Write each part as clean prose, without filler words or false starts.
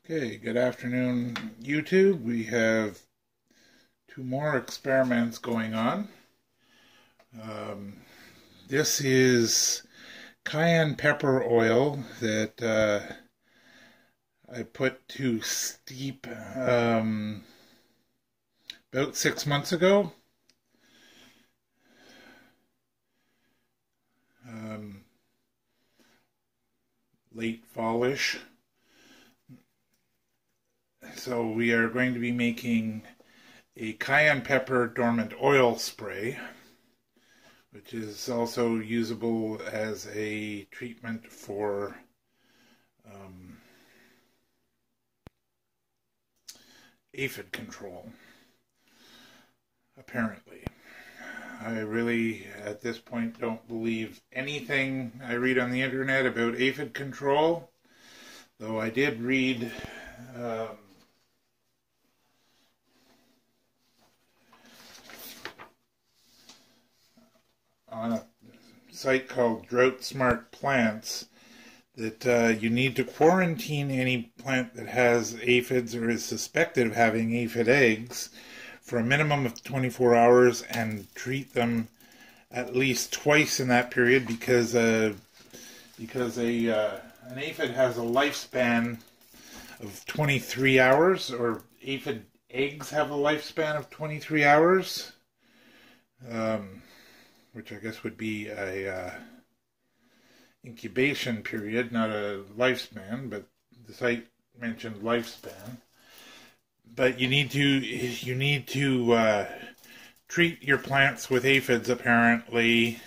Okay, good afternoon, YouTube. We have two more experiments going on. This is cayenne pepper oil that I put to steep about 6 months ago. Late fallish. So we are going to be making a cayenne pepper dormant oil spray, which is also usable as a treatment for aphid control, apparently. I really, at this point, don't believe anything I read on the internet about aphid control, though I did read on a site called Drought Smart Plants that you need to quarantine any plant that has aphids or is suspected of having aphid eggs for a minimum of 24 hours and treat them at least twice in that period because an aphid has a lifespan of 23 hours, or aphid eggs have a lifespan of 23 hours, which I guess would be a incubation period, not a lifespan, but the site mentioned lifespan. But you need to treat your plants with aphids apparently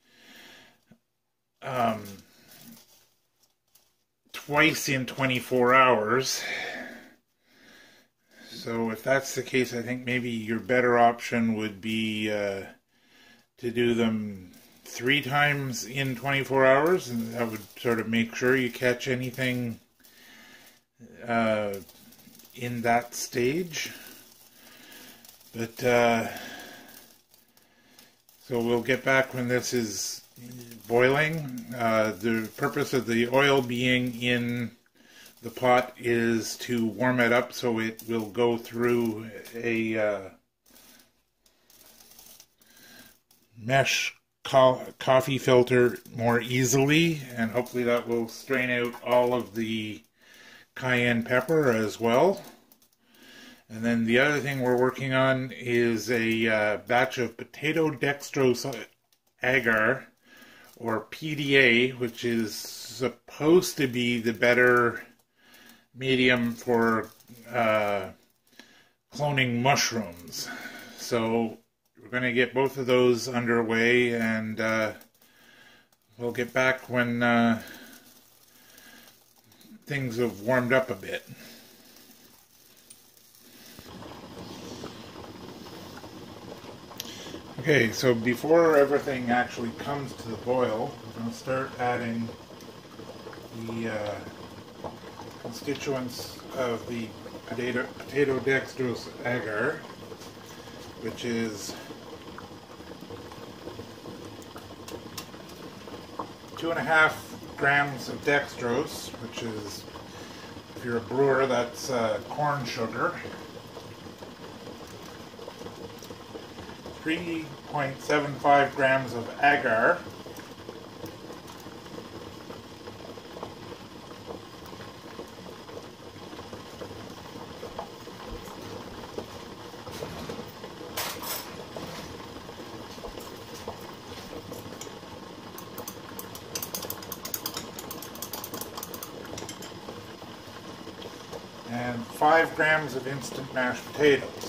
twice in 24 hours. So if that's the case, I think maybe your better option would be to do them 3 times in 24 hours, and that would sort of make sure you catch anything in that stage. But so we'll get back when this is boiling. The purpose of the oil being in the pot is to warm it up so it will go through a mesh coffee filter more easily, and hopefully that will strain out all of the cayenne pepper as well. And then the other thing we're working on is a batch of potato dextrose agar, or PDA, which is supposed to be the better medium for cloning mushrooms. So we're going to get both of those underway, and we'll get back when things have warmed up a bit. Okay, so before everything actually comes to the boil, we're going to start adding the constituents of the potato dextrose agar, which is 2.5 grams of dextrose, which is, if you're a brewer, that's corn sugar. 3.75 grams of agar, and 5 grams of instant mashed potatoes.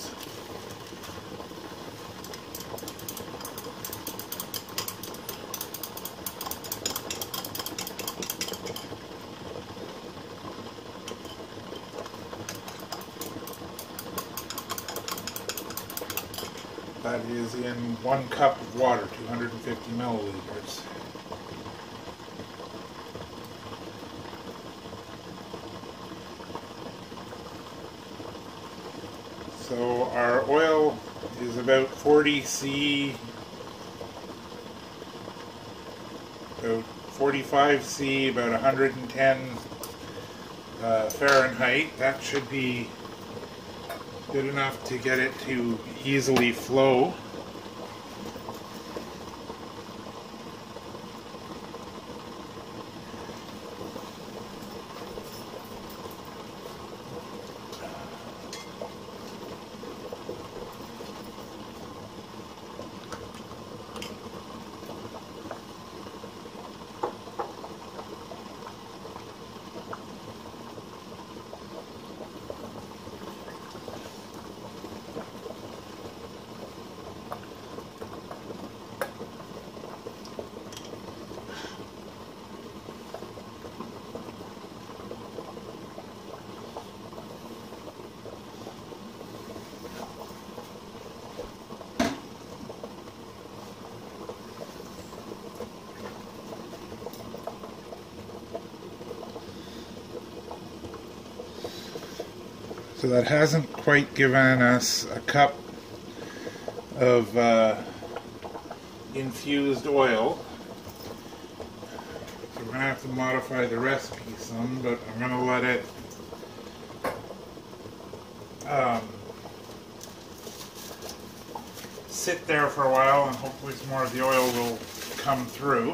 That is in 1 cup of water, 250 milliliters. So our oil is about 40 C, about 45 C, about 110 Fahrenheit. That should be good enough to get it to easily flow. So that hasn't quite given us a cup of infused oil. So we're going to have to modify the recipe some, but I'm going to let it sit there for a while, and hopefully some more of the oil will come through.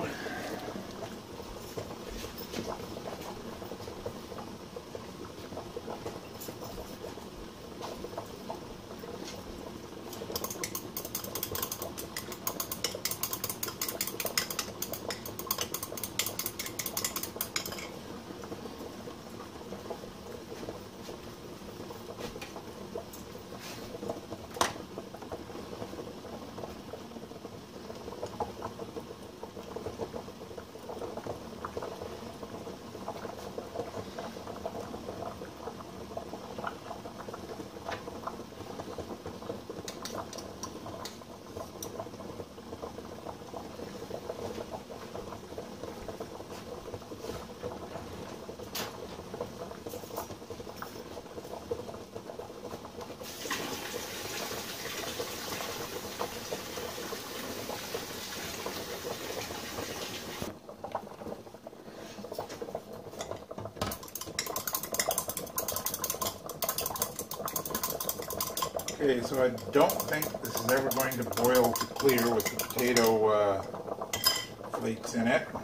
Okay, so I don't think this is ever going to boil to clear with the potato flakes in it.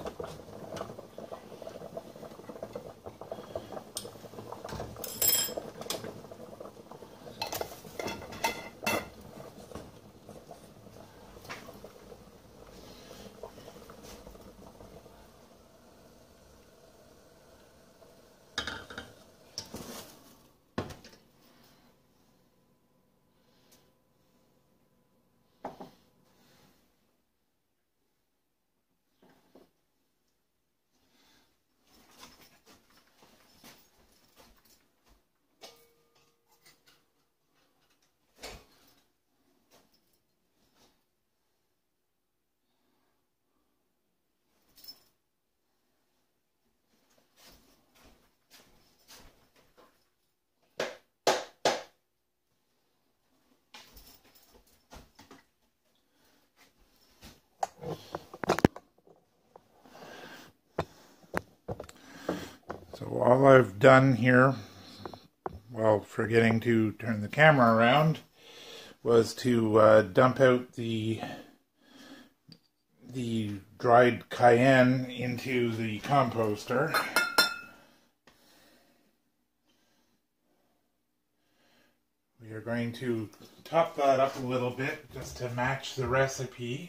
So all I've done here, while forgetting to turn the camera around, was to dump out the dried cayenne into the composter. We are going to top that up a little bit just to match the recipe.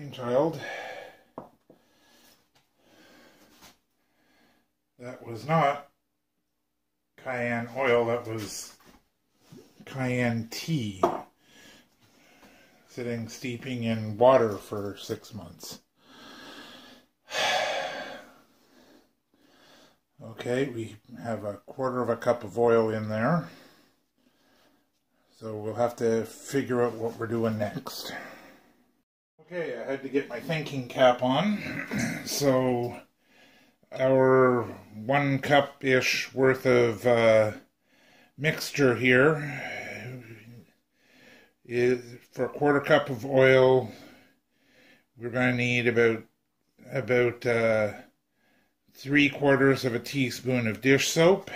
brainchild. That was not cayenne oil, that was cayenne tea, sitting steeping in water for 6 months. Okay, we have 1/4 cup of oil in there, so we'll have to figure out what we're doing next. Okay, I had to get my thinking cap on. So our 1 cup-ish worth of mixture here is, for 1/4 cup of oil, we're going to need about 3/4 of a teaspoon of dish soap.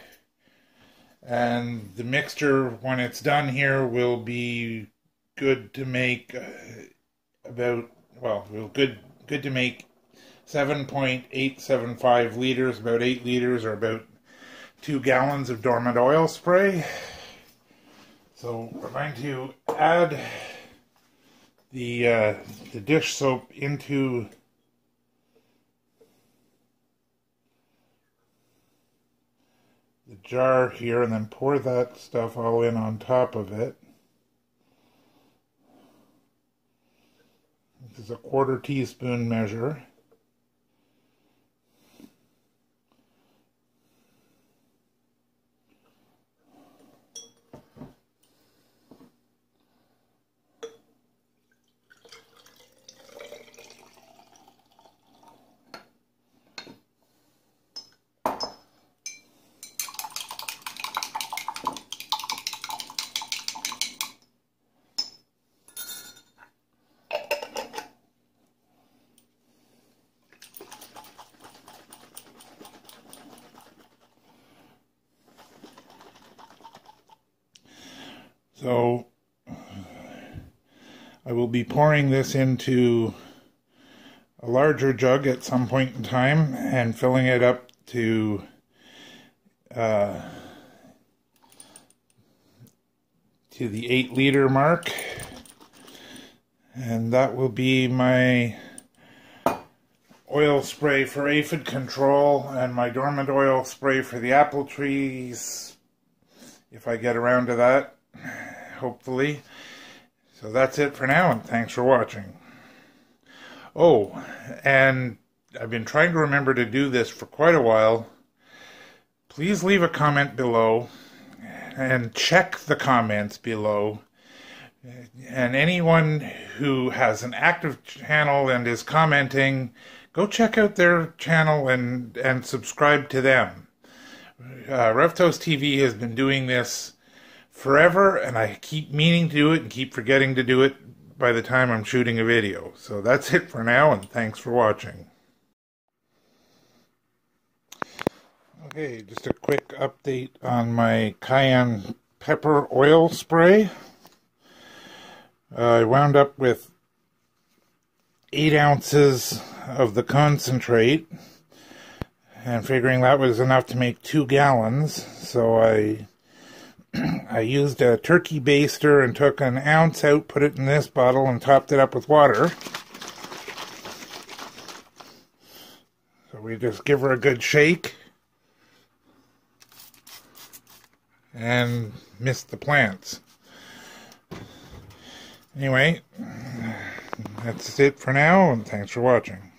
And the mixture, when it's done here, will be good to make good to make 7.875 liters, about 8 liters, or about 2 gallons of dormant oil spray. So we're going to add the dish soap into the jar here, and then pour that stuff all in on top of it. This is a 1/4 teaspoon measure. So I will be pouring this into a larger jug at some point in time and filling it up to the 8-liter mark, and that will be my oil spray for aphid control and my dormant oil spray for the apple trees, if I get around to that, hopefully. So that's it for now, and thanks for watching. Oh, and I've been trying to remember to do this for quite a while. Please leave a comment below and check the comments below. And anyone who has an active channel and is commenting, go check out their channel and subscribe to them. RevToast TV has been doing this forever, and I keep meaning to do it and keep forgetting to do it by the time I'm shooting a video. So that's it for now, and thanks for watching. Okay, just a quick update on my cayenne pepper oil spray. I wound up with 8 ounces of the concentrate, and figuring that was enough to make 2 gallons, so I used a turkey baster and took an ounce out, put it in this bottle, and topped it up with water. So we just give her a good shake and mist the plants. Anyway, that's it for now, and thanks for watching.